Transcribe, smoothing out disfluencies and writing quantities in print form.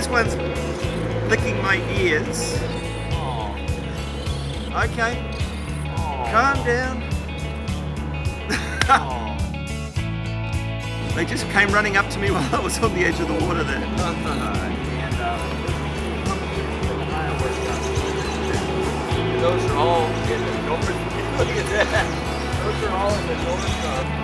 one's licking my ears. Oh. Okay, Oh. calm down. Oh. They just came running up to me while I was on the edge of the water there. Those are all in the north. Look at that. Those are all in the north.